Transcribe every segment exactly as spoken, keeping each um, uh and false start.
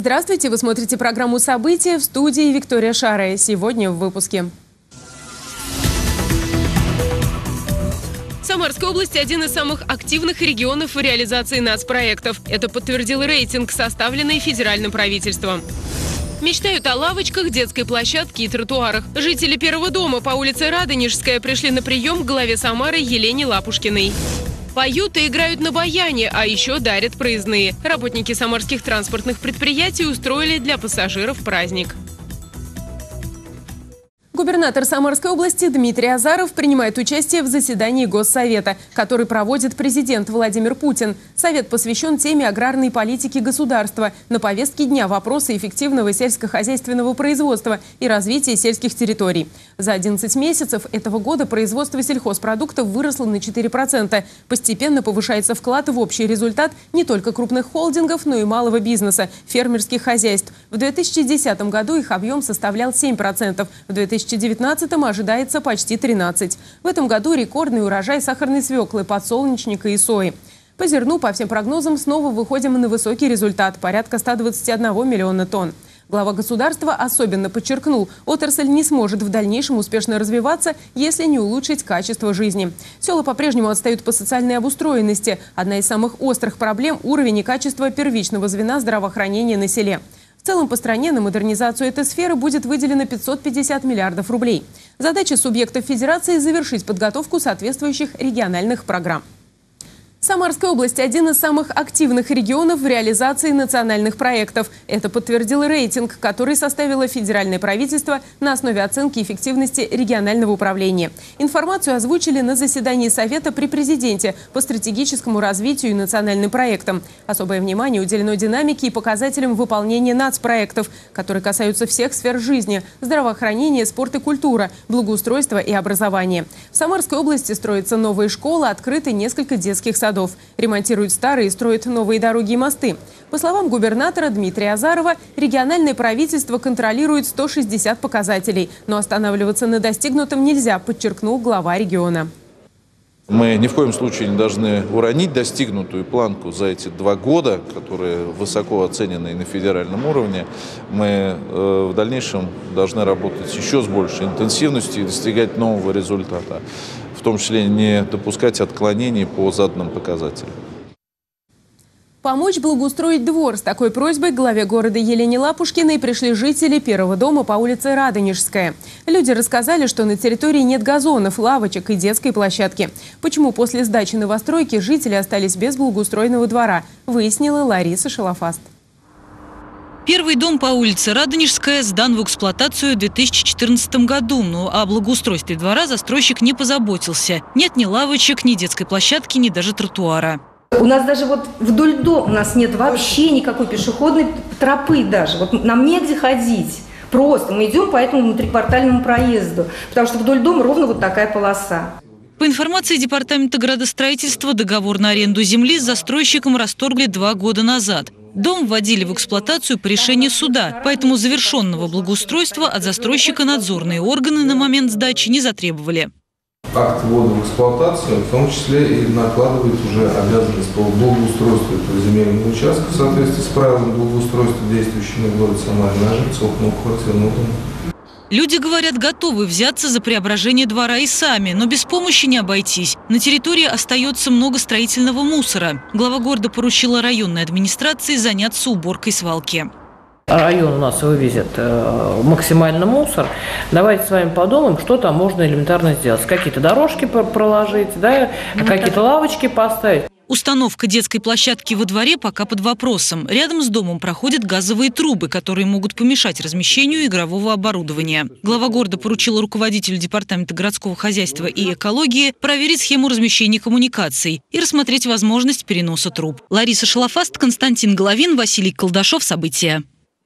Здравствуйте! Вы смотрите программу «События», в студии Виктория Шарая. Сегодня в выпуске. Самарская область – один из самых активных регионов в реализации нацпроектов. Это подтвердил рейтинг, составленный федеральным правительством. Мечтают о лавочках, детской площадке и тротуарах. Жители первого дома по улице Радонежская пришли на прием к главе Самары Елене Лапушкиной. Поют и играют на баяне, а еще дарят проездные. Работники самарских транспортных предприятий устроили для пассажиров праздник. Губернатор Самарской области Дмитрий Азаров принимает участие в заседании Госсовета, который проводит президент Владимир Путин. Совет посвящен теме аграрной политики государства. На повестке дня вопросы эффективного сельскохозяйственного производства и развития сельских территорий. За одиннадцать месяцев этого года производство сельхозпродуктов выросло на четыре процента. Постепенно повышается вклад в общий результат не только крупных холдингов, но и малого бизнеса, фермерских хозяйств. В две тысячи десятом году их объем составлял семь процентов. В две тысячи девятнадцатом ожидается почти тринадцать процентов. В этом году рекордный урожай сахарной свеклы, подсолнечника и сои. По зерну, по всем прогнозам, снова выходим на высокий результат – порядка ста двадцати одного миллиона тонн. Глава государства особенно подчеркнул, отрасль не сможет в дальнейшем успешно развиваться, если не улучшить качество жизни. Села по-прежнему отстают по социальной обустроенности. Одна из самых острых проблем – уровень и качество первичного звена здравоохранения на селе. В целом по стране на модернизацию этой сферы будет выделено пятьсот пятьдесят миллиардов рублей. Задача субъектов федерации – завершить подготовку соответствующих региональных программ. Самарская область – один из самых активных регионов в реализации национальных проектов. Это подтвердил рейтинг, который составило федеральное правительство на основе оценки эффективности регионального управления. Информацию озвучили на заседании Совета при президенте по стратегическому развитию и национальным проектам. Особое внимание уделено динамике и показателям выполнения нацпроектов, которые касаются всех сфер жизни – здравоохранения, спорт и культура, благоустройства и образования. В Самарской области строятся новые школы, открыты несколько детских садов. Ремонтируют старые и строят новые дороги и мосты. По словам губернатора Дмитрия Азарова, региональное правительство контролирует сто шестьдесят показателей. Но останавливаться на достигнутом нельзя, подчеркнул глава региона. Мы ни в коем случае не должны уронить достигнутую планку за эти два года, которые высоко оценены и на федеральном уровне. Мы э, в дальнейшем должны работать еще с большей интенсивностью и достигать нового результата, в том числе не допускать отклонений по заданным показателям. Помочь благоустроить двор. С такой просьбой к главе города Елене Лапушкиной пришли жители первого дома по улице Радонежская. Люди рассказали, что на территории нет газонов, лавочек и детской площадки. Почему после сдачи новостройки жители остались без благоустроенного двора, выяснила Лариса Шалафаст. Первый дом по улице Радонежская сдан в эксплуатацию в две тысячи четырнадцатом году, но о благоустройстве двора застройщик не позаботился. Нет ни лавочек, ни детской площадки, ни даже тротуара. У нас даже вот вдоль дома у нас нет вообще никакой пешеходной тропы даже. Вот нам негде ходить. Просто мы идем по этому внутриквартальному проезду, потому что вдоль дома ровно вот такая полоса. По информации Департамента градостроительства, договор на аренду земли с застройщиком расторгли два года назад. Дом вводили в эксплуатацию по решению суда, поэтому завершенного благоустройства от застройщика надзорные органы на момент сдачи не затребовали. Акт ввода в эксплуатацию в том числе и накладывает уже обязанность по благоустройству этого земельного участка в соответствии с правилами благоустройства, действующими в городе Самаре, на жильцов многоквартирного дома. Люди, говорят, готовы взяться за преображение двора и сами, но без помощи не обойтись. На территории остается много строительного мусора. Глава города поручила районной администрации заняться уборкой свалки. Район у нас вывезет э, максимально мусор. Давайте с вами подумаем, что там можно элементарно сделать. Какие-то дорожки проложить, да, какие-то лавочки поставить. Установка детской площадки во дворе пока под вопросом. Рядом с домом проходят газовые трубы, которые могут помешать размещению игрового оборудования. Глава города поручила руководителю Департамента городского хозяйства и экологии проверить схему размещения коммуникаций и рассмотреть возможность переноса труб. Лариса Шалафаст, Константин Головин, Василий Колдашов. События.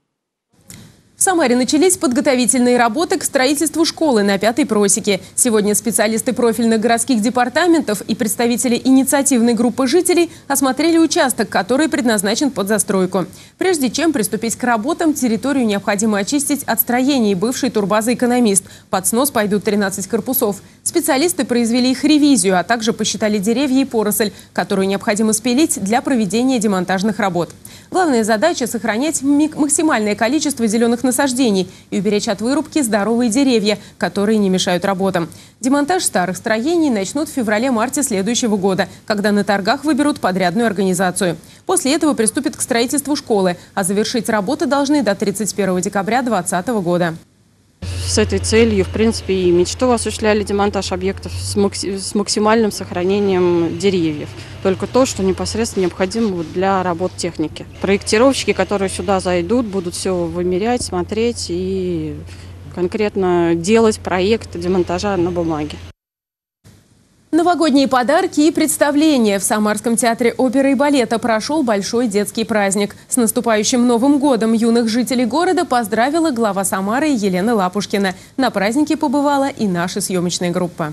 В Самаре начались подготовительные работы к строительству школы на Пятой просеке. Сегодня специалисты профильных городских департаментов и представители инициативной группы жителей осмотрели участок, который предназначен под застройку. Прежде чем приступить к работам, территорию необходимо очистить от строений бывшей турбазы «Экономист». Под снос пойдут тринадцать корпусов. Специалисты произвели их ревизию, а также посчитали деревья и поросль, которую необходимо спилить для проведения демонтажных работ. Главная задача – сохранять максимальное количество зеленых насаждений и уберечь от вырубки здоровые деревья, которые не мешают работам. Демонтаж старых строений начнут в феврале-марте следующего года, когда на торгах выберут подрядную организацию. После этого приступят к строительству школы, а завершить работы должны до тридцать первого декабря две тысячи двадцатого года. С этой целью, в принципе, и мечту осуществляли демонтаж объектов с, макси с максимальным сохранением деревьев. Только то, что непосредственно необходимо для работ техники. Проектировщики, которые сюда зайдут, будут все вымерять, смотреть и конкретно делать проект демонтажа на бумаге. Новогодние подарки и представления. В Самарском театре оперы и балета прошел большой детский праздник. С наступающим Новым годом юных жителей города поздравила глава Самары Елена Лапушкина. На празднике побывала и наша съемочная группа.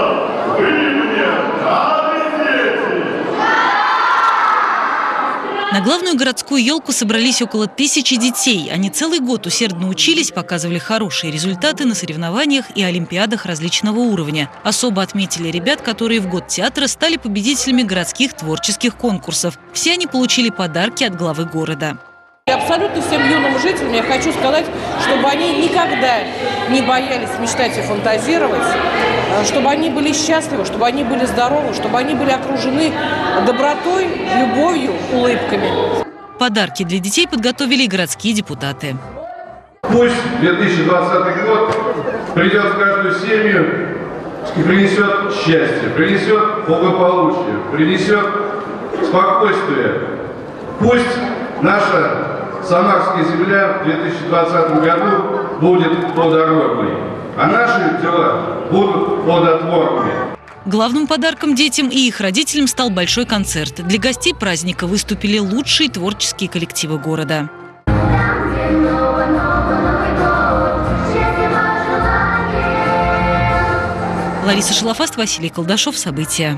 На главную городскую елку собрались около тысячи детей. Они целый год усердно учились, показывали хорошие результаты на соревнованиях и олимпиадах различного уровня. Особо отметили ребят, которые в год театра стали победителями городских творческих конкурсов. Все они получили подарки от главы города. И абсолютно всем юным жителям я хочу сказать, чтобы они никогда не боялись мечтать и фантазировать, чтобы они были счастливы, чтобы они были здоровы, чтобы они были окружены добротой, любовью, улыбками. Подарки для детей подготовили и городские депутаты. Пусть две тысячи двадцатый год придет в каждую семью и принесет счастье, принесет благополучие, принесет спокойствие. Пусть наша самарская земля в две тысячи двадцатом году будет плодородной, а наши дела будут плодотворными. Главным подарком детям и их родителям стал большой концерт. Для гостей праздника выступили лучшие творческие коллективы города. Лариса Шалафаст, Василий Колдашов. События.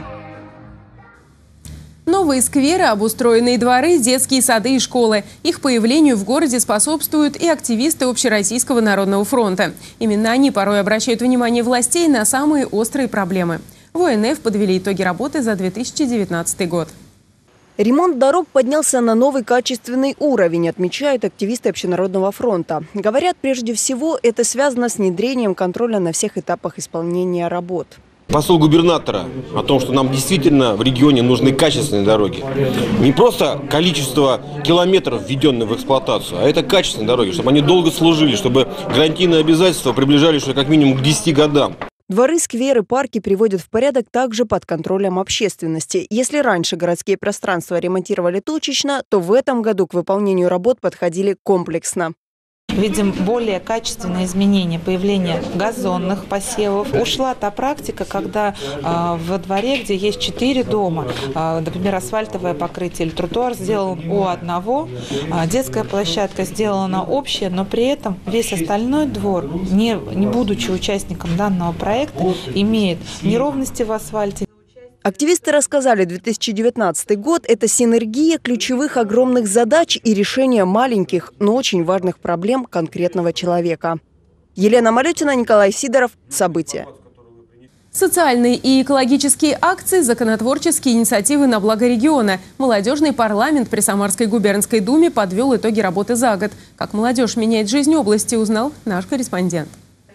Новые скверы, обустроенные дворы, детские сады и школы. Их появлению в городе способствуют и активисты Общероссийского народного фронта. Именно они порой обращают внимание властей на самые острые проблемы. В О Н Ф подвели итоги работы за две тысячи девятнадцатый год. Ремонт дорог поднялся на новый качественный уровень, отмечают активисты Общенародного фронта. Говорят, прежде всего, это связано с внедрением контроля на всех этапах исполнения работ. Посыл губернатора о том, что нам действительно в регионе нужны качественные дороги. Не просто количество километров, введенных в эксплуатацию, а это качественные дороги, чтобы они долго служили, чтобы гарантийные обязательства приближались уже как минимум к десяти годам. Дворы, скверы, парки приводят в порядок также под контролем общественности. Если раньше городские пространства ремонтировали точечно, то в этом году к выполнению работ подходили комплексно. Видим более качественные изменения, появление газонных посевов. Ушла та практика, когда э, во дворе, где есть четыре дома, э, например, асфальтовое покрытие или тротуар сделан у одного, э, детская площадка сделана общая, но при этом весь остальной двор, не, не будучи участником данного проекта, имеет неровности в асфальте. Активисты рассказали, две тысячи девятнадцатый год – это синергия ключевых огромных задач и решение маленьких, но очень важных проблем конкретного человека. Елена Малютина, Николай Сидоров. События. Социальные и экологические акции, законотворческие инициативы на благо региона. Молодежный парламент при Самарской губернской думе подвел итоги работы за год. Как молодежь меняет жизнь области, узнал наш корреспондент.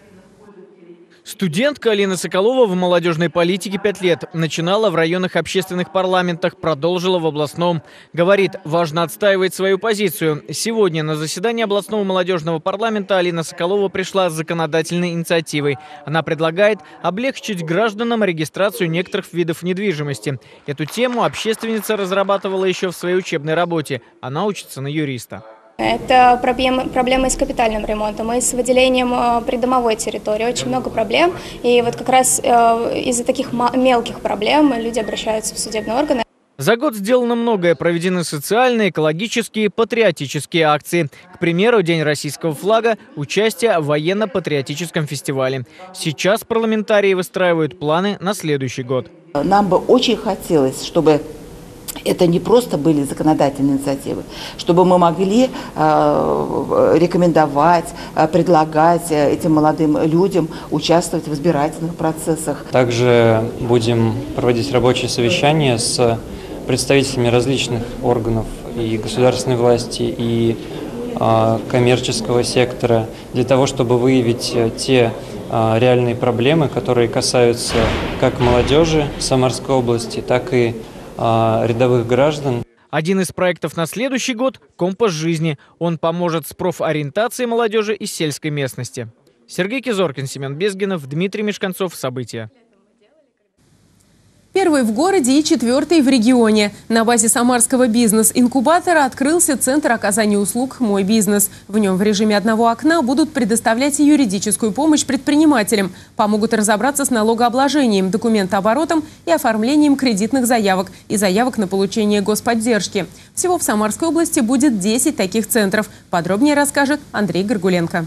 Студентка Алина Соколова в молодежной политике пять лет. Начинала в районных общественных парламентах, продолжила в областном. Говорит, важно отстаивать свою позицию. Сегодня на заседание областного молодежного парламента Алина Соколова пришла с законодательной инициативой. Она предлагает облегчить гражданам регистрацию некоторых видов недвижимости. Эту тему общественница разрабатывала еще в своей учебной работе. Она учится на юриста. Это проблемы, проблемы с капитальным ремонтом и с выделением придомовой территории. Очень много проблем. И вот как раз из-за таких мелких проблем люди обращаются в судебные органы. За год сделано многое. Проведены социальные, экологические, патриотические акции. К примеру, День российского флага, участие в военно-патриотическом фестивале. Сейчас парламентарии выстраивают планы на следующий год. Нам бы очень хотелось, чтобы это не просто были законодательные инициативы, чтобы мы могли э, рекомендовать, э, предлагать этим молодым людям участвовать в избирательных процессах. Также будем проводить рабочие совещания с представителями различных органов и государственной власти, и а, коммерческого сектора, для того, чтобы выявить те а, реальные проблемы, которые касаются как молодежи Самарской области, так и а, рядовых граждан. Один из проектов на следующий год – «Компас жизни». Он поможет с профориентацией молодежи из сельской местности. Сергей Кизоркин, Семен Безгинов, Дмитрий Мешканцов. События. Первый в городе и четвертый в регионе. На базе самарского бизнес-инкубатора открылся Центр оказания услуг «Мой бизнес». В нем в режиме одного окна будут предоставлять юридическую помощь предпринимателям. Помогут разобраться с налогообложением, документооборотом и оформлением кредитных заявок и заявок на получение господдержки. Всего в Самарской области будет десять таких центров. Подробнее расскажет Андрей Горгуленко.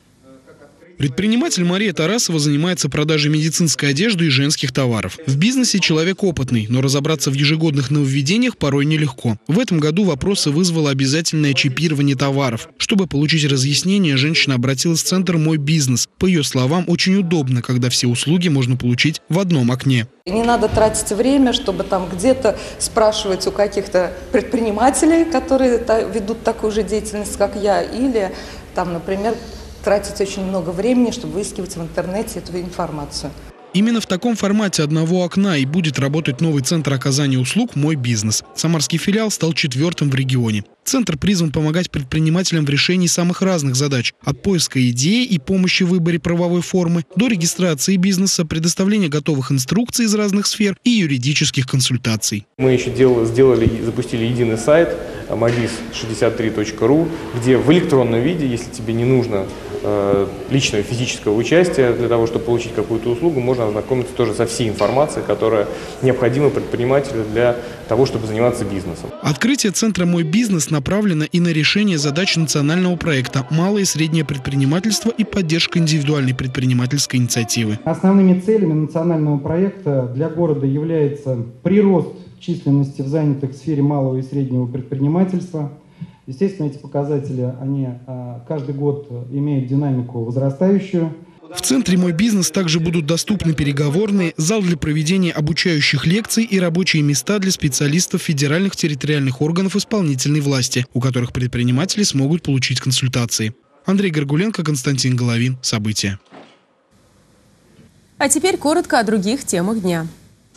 Предприниматель Мария Тарасова занимается продажей медицинской одежды и женских товаров. В бизнесе человек опытный, но разобраться в ежегодных нововведениях порой нелегко. В этом году вопросы вызвало обязательное чипирование товаров. Чтобы получить разъяснение, женщина обратилась в Центр «Мой бизнес». По ее словам, очень удобно, когда все услуги можно получить в одном окне. Не надо тратить время, чтобы там где-то спрашивать у каких-то предпринимателей, которые ведут такую же деятельность, как я, или там, например, тратить очень много времени, чтобы выискивать в интернете эту информацию. Именно в таком формате одного окна и будет работать новый Центр оказания услуг «Мой бизнес». Самарский филиал стал четвертым в регионе. Центр призван помогать предпринимателям в решении самых разных задач – от поиска идеи и помощи в выборе правовой формы до регистрации бизнеса, предоставления готовых инструкций из разных сфер и юридических консультаций. Мы еще делали, сделали и запустили единый сайт мобиз шестьдесят три точка ру, где в электронном виде, если тебе не нужно э, личного физического участия для того, чтобы получить какую-то услугу, можно ознакомиться тоже со всей информацией, которая необходима предпринимателю для того, чтобы заниматься бизнесом. Открытие Центра «Мой бизнес» направлено и на решение задач национального проекта «Малое и среднее предпринимательство» и поддержка индивидуальной предпринимательской инициативы. Основными целями национального проекта для города является прирост численности в занятых в сфере малого и среднего предпринимательства. Естественно, эти показатели, они каждый год имеют динамику возрастающую. В Центре «Мой бизнес» также будут доступны переговорные, зал для проведения обучающих лекций и рабочие места для специалистов федеральных территориальных органов исполнительной власти, у которых предприниматели смогут получить консультации. Андрей Горгуленко, Константин Головин. События. А теперь коротко о других темах дня.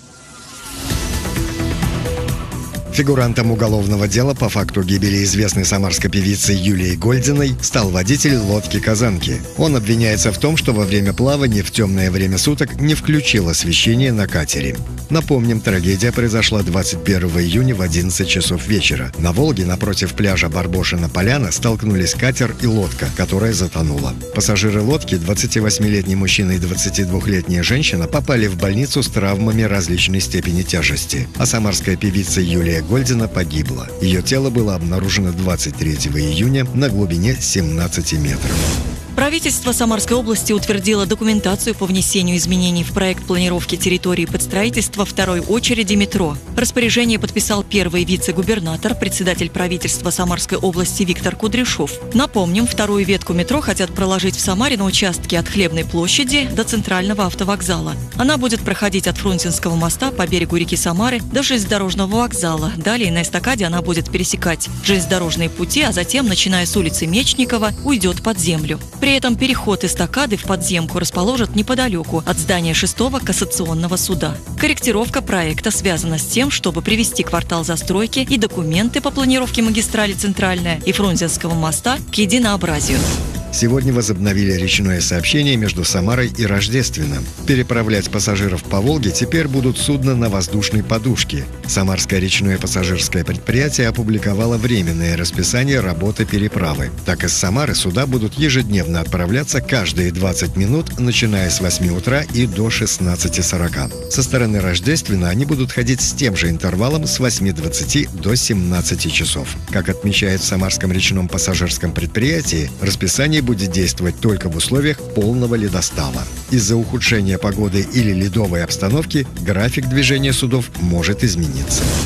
Фигурантом уголовного дела по факту гибели известной самарской певицы Юлии Гольдиной стал водитель лодки «Казанки». Он обвиняется в том, что во время плавания в темное время суток не включил освещение на катере. Напомним, трагедия произошла двадцать первого июня в одиннадцать часов вечера. На Волге напротив пляжа Барбошина-Поляна столкнулись катер и лодка, которая затонула. Пассажиры лодки, двадцативосьмилетний мужчина и двадцатидвухлетняя женщина, попали в больницу с травмами различной степени тяжести. А самарская певица Юлия Гольдина погибла. Ее тело было обнаружено двадцать третьего июня на глубине семнадцати метров. Правительство Самарской области утвердило документацию по внесению изменений в проект планировки территории под строительство второй очереди метро. Распоряжение подписал первый вице-губернатор, председатель правительства Самарской области Виктор Кудряшов. Напомним, вторую ветку метро хотят проложить в Самаре на участке от Хлебной площади до центрального автовокзала. Она будет проходить от Фрунзенского моста по берегу реки Самары до железнодорожного вокзала. Далее на эстакаде она будет пересекать железнодорожные пути, а затем, начиная с улицы Мечникова, уйдет под землю. При этом переход эстакады в подземку расположат неподалеку от здания шестого кассационного суда. Корректировка проекта связана с тем, чтобы привести квартал застройки и документы по планировке магистрали Центральная и Фрунзенского моста к единообразию. Сегодня возобновили речное сообщение между Самарой и Рождественным. Переправлять пассажиров по Волге теперь будут судна на воздушной подушке. Самарское речное пассажирское предприятие опубликовало временное расписание работы переправы. Так, из Самары суда будут ежедневно отправляться каждые двадцать минут, начиная с восьми утра и до шестнадцати сорока. Со стороны Рождествена они будут ходить с тем же интервалом с восьми двадцати до семнадцати часов. Как отмечают в Самарском речном пассажирском предприятии, расписание будет действовать только в условиях полного ледостава. Из-за ухудшения погоды или ледовой обстановки график движения судов может измениться.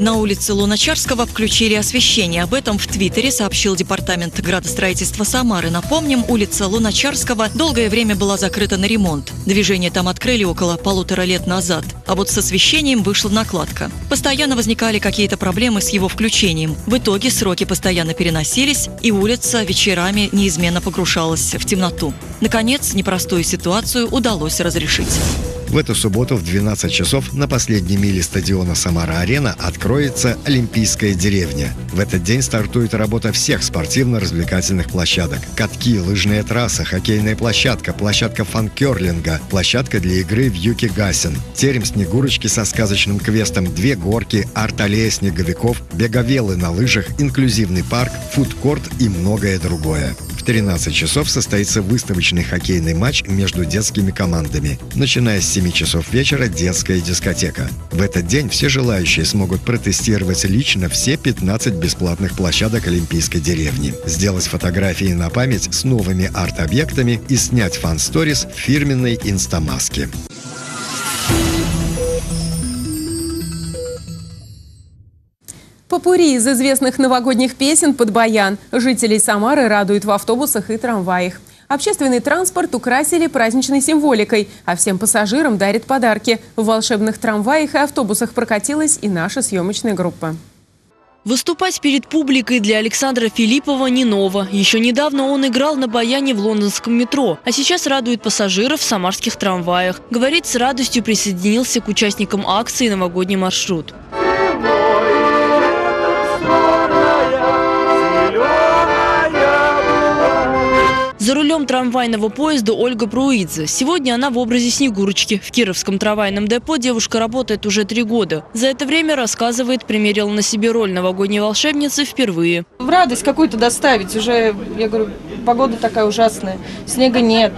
На улице Луначарского включили освещение. Об этом в Твиттере сообщил департамент градостроительства Самары. Напомним, улица Луначарского долгое время была закрыта на ремонт. Движение там открыли около полутора лет назад. А вот с освещением вышла накладка. Постоянно возникали какие-то проблемы с его включением. В итоге сроки постоянно переносились, и улица вечерами неизменно погружалась в темноту. Наконец, непростую ситуацию удалось разрешить. В эту субботу в двенадцать часов на последней миле стадиона «Самара-Арена» откроется Олимпийская деревня. В этот день стартует работа всех спортивно-развлекательных площадок. Катки, лыжная трасса, хоккейная площадка, площадка фан-керлинга, площадка для игры в юки-гасен, терем Снегурочки со сказочным квестом, две горки, арт-аллея снеговиков, беговелы на лыжах, инклюзивный парк, фудкорт и многое другое. В тринадцать часов состоится выставочный хоккейный матч между детскими командами. Начиная с семи часов вечера детская дискотека. В этот день все желающие смогут протестировать лично все пятнадцать бесплатных площадок Олимпийской деревни, сделать фотографии на память с новыми арт-объектами и снять фан-сторис в фирменной инстамаске. Попурри из известных новогодних песен под баян. Жителей Самары радуют в автобусах и трамваях. Общественный транспорт украсили праздничной символикой, а всем пассажирам дарят подарки. В волшебных трамваях и автобусах прокатилась и наша съемочная группа. Выступать перед публикой для Александра Филиппова не ново. Еще недавно он играл на баяне в лондонском метро, а сейчас радует пассажиров в самарских трамваях. Говорит, с радостью присоединился к участникам акции «Новогодний маршрут». За рулем трамвайного поезда Ольга Пруидзе. Сегодня она в образе Снегурочки. В Кировском трамвайном депо девушка работает уже три года. За это время, рассказывает, примерила на себе роль новогодней волшебницы впервые. В радость какую-то доставить. Уже, я говорю, погода такая ужасная, снега нет.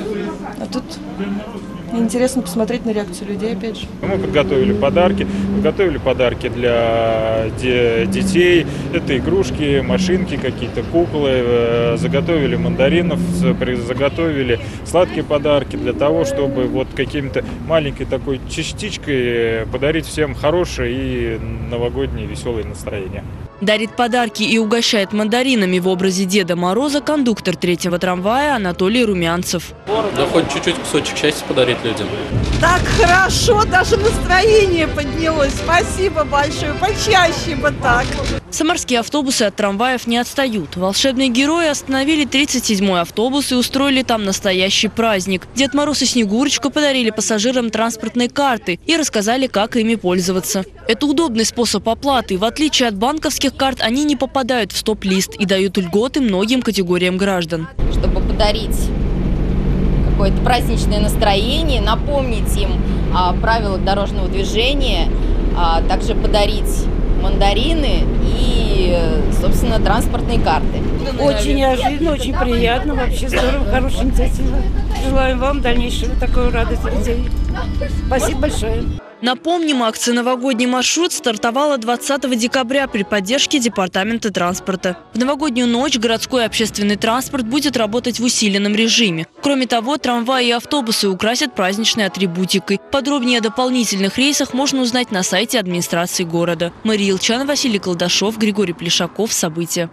А тут интересно посмотреть на реакцию людей, опять же. Мы подготовили подарки, подготовили подарки для де- детей. Это игрушки, машинки какие-то, куклы. Заготовили мандаринов, заготовили сладкие подарки для того, чтобы вот каким-то маленькой такой частичкой подарить всем хорошее и новогоднее веселое настроение. Дарит подарки и угощает мандаринами в образе Деда Мороза кондуктор третьего трамвая Анатолий Румянцев. Да хоть чуть-чуть кусочек счастья подарить людям. Так хорошо, даже настроение поднялось. Спасибо большое, почаще бы так. Самарские автобусы от трамваев не отстают. Волшебные герои остановили тридцать седьмой автобус и устроили там настоящий праздник. Дед Мороз и Снегурочка подарили пассажирам транспортные карты и рассказали, как ими пользоваться. Это удобный способ оплаты. В отличие от банковских карт, они не попадают в стоп-лист и дают льготы многим категориям граждан. Чтобы подарить какое-то праздничное настроение, напомнить им о правилах дорожного движения, а также подарить мандарины и, собственно, транспортные карты. Очень неожиданно, очень приятно, вообще здорово, хорошая инициатива. Желаем вам дальнейшего такой радости людей. Спасибо большое. Напомним, акция «Новогодний маршрут» стартовала двадцатого декабря при поддержке Департамента транспорта. В новогоднюю ночь городской общественный транспорт будет работать в усиленном режиме. Кроме того, трамваи и автобусы украсят праздничной атрибутикой. Подробнее о дополнительных рейсах можно узнать на сайте администрации города. Мария Илчан, Василий Колдашов, Григорий Плешаков. События.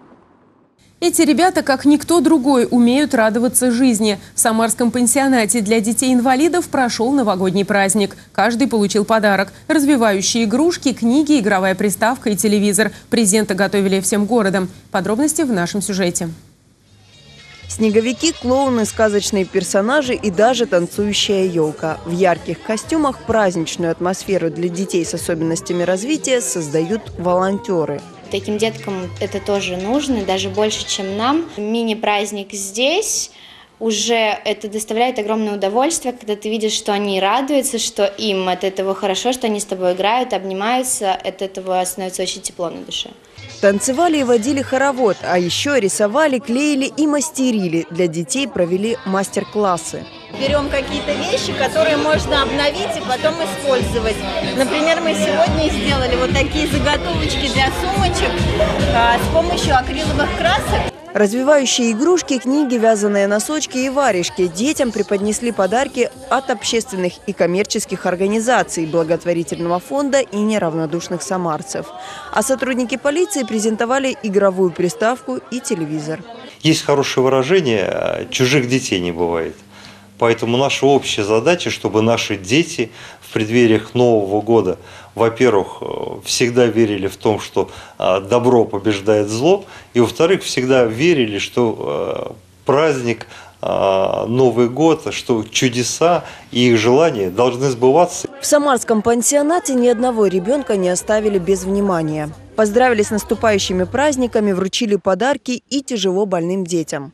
Эти ребята, как никто другой, умеют радоваться жизни. В самарском пансионате для детей-инвалидов прошел новогодний праздник. Каждый получил подарок. Развивающие игрушки, книги, игровая приставка и телевизор. Презенты готовили всем городом. Подробности в нашем сюжете. Снеговики, клоуны, сказочные персонажи и даже танцующая елка. В ярких костюмах праздничную атмосферу для детей с особенностями развития создают волонтеры. Таким деткам это тоже нужно, даже больше, чем нам. Мини-праздник здесь уже это доставляет огромное удовольствие, когда ты видишь, что они радуются, что им от этого хорошо, что они с тобой играют, обнимаются, от этого становится очень тепло на душе. Танцевали и водили хоровод, а еще рисовали, клеили и мастерили. Для детей провели мастер-классы. Берем какие-то вещи, которые можно обновить и потом использовать. Например, мы сегодня сделали вот такие заготовочки для сумочек а, с помощью акриловых красок. Развивающие игрушки, книги, вязаные носочки и варежки. Детям преподнесли подарки от общественных и коммерческих организаций, благотворительного фонда и неравнодушных самарцев. А сотрудники полиции презентовали игровую приставку и телевизор. Есть хорошее выражение: чужих детей не бывает. Поэтому наша общая задача, чтобы наши дети в преддвериях Нового года, во-первых, всегда верили в том, что добро побеждает зло, и, во-вторых, всегда верили, что праздник, Новый год, что чудеса и их желания должны сбываться. В самарском пансионате ни одного ребенка не оставили без внимания. Поздравили с наступающими праздниками, вручили подарки и тяжело больным детям.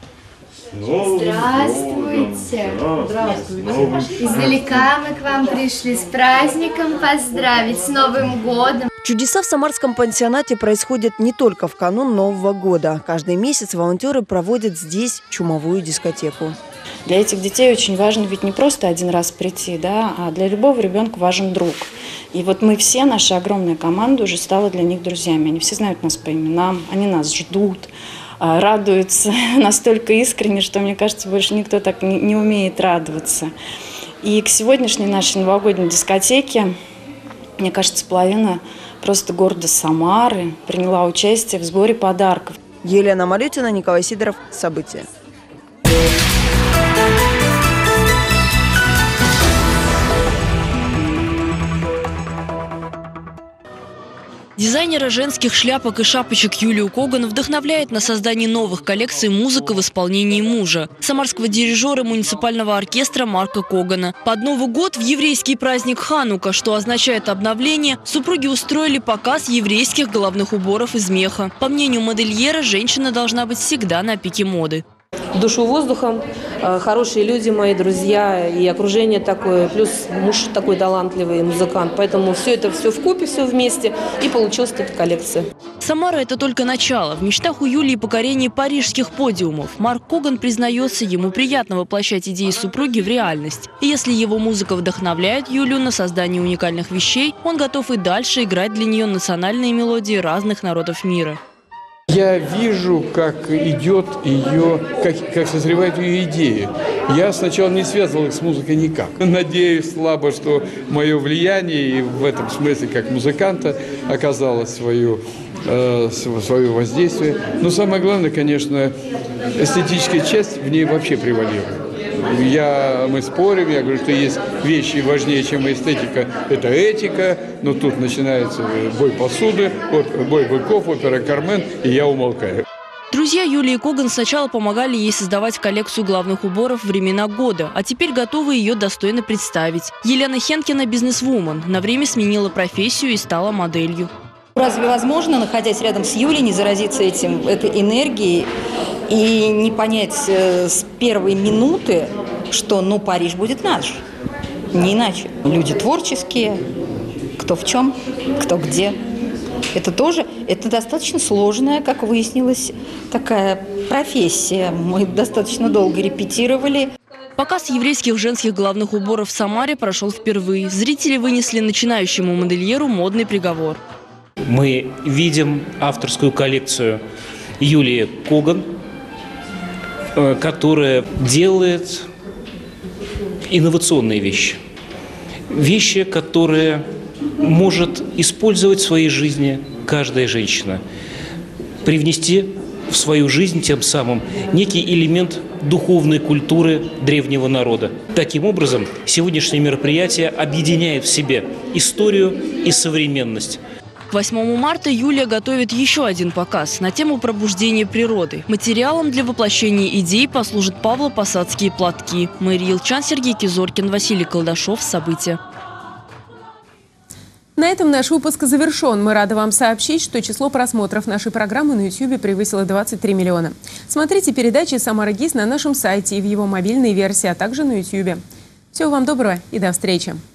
Здравствуйте. Здравствуйте. Издалека мы к вам пришли с праздником поздравить, с Новым годом. Чудеса в самарском пансионате происходят не только в канун Нового года. Каждый месяц волонтеры проводят здесь чумовую дискотеку. Для этих детей очень важно ведь не просто один раз прийти, да, а для любого ребенка важен друг. И вот мы все, наша огромная команда, уже стала для них друзьями. Они все знают нас по именам, они нас ждут, радуются настолько искренне, что, мне кажется, больше никто так не, не умеет радоваться. И к сегодняшней нашей новогодней дискотеке, мне кажется, половина просто города Самары приняла участие в сборе подарков. Елена Малютина, Николай Сидоров. События. Дизайнера женских шляпок и шапочек Юлию Коган вдохновляет на создание новых коллекций музыка в исполнении мужа – самарского дирижера муниципального оркестра Марка Когана. Под Новый год в еврейский праздник Ханука, что означает обновление, супруги устроили показ еврейских головных уборов из меха. По мнению модельера, женщина должна быть всегда на пике моды. Душу воздухом, хорошие люди, мои друзья, и окружение такое, плюс муж такой талантливый музыкант. Поэтому все это все вкупе, все вместе, и получилась эта коллекция. Самара – это только начало. В мечтах у Юлии покорение парижских подиумов. Марк Коган признается, ему приятно воплощать идеи супруги в реальность. И если его музыка вдохновляет Юлию на создание уникальных вещей, он готов и дальше играть для нее национальные мелодии разных народов мира. Я вижу, как идет ее, как, как созревают ее идеи. Я сначала не связывал их с музыкой никак. Надеюсь слабо, что мое влияние и в этом смысле как музыканта оказало свое, э, свое воздействие. Но самое главное, конечно, эстетическая часть в ней вообще превалирует. Я, мы спорим, я говорю, что есть вещи важнее, чем эстетика, это этика, но тут начинается бой посуды, бой быков, опера «Кармен», и я умолкаю. Друзья Юлии Коган сначала помогали ей создавать коллекцию главных уборов «Времена года», а теперь готовы ее достойно представить. Елена Хенкина – бизнесвумен, на время сменила профессию и стала моделью. Разве возможно, находясь рядом с Юлей, не заразиться этим, этой энергией и не понять э, с первой минуты, что ну, Париж будет наш, не иначе. Люди творческие, кто в чем, кто где. Это тоже, это достаточно сложная, как выяснилось, такая профессия. Мы достаточно долго репетировали. Показ еврейских женских головных уборов в Самаре прошел впервые. Зрители вынесли начинающему модельеру модный приговор. Мы видим авторскую коллекцию Юлии Коган, которая делает инновационные вещи. Вещи, которые может использовать в своей жизни каждая женщина. Привнести в свою жизнь тем самым некий элемент духовной культуры древнего народа. Таким образом, сегодняшнее мероприятие объединяет в себе историю и современность. К восьмому марта Юлия готовит еще один показ на тему пробуждения природы. Материалом для воплощения идей послужат павло-посадские платки. Мария Илчан, Сергей Кизоркин, Василий Колдашов. События. На этом наш выпуск завершен. Мы рады вам сообщить, что число просмотров нашей программы на ютубе превысило двадцать три миллиона. Смотрите передачи «Самара ГИС» на нашем сайте и в его мобильной версии, а также на ютубе. Всего вам доброго и до встречи!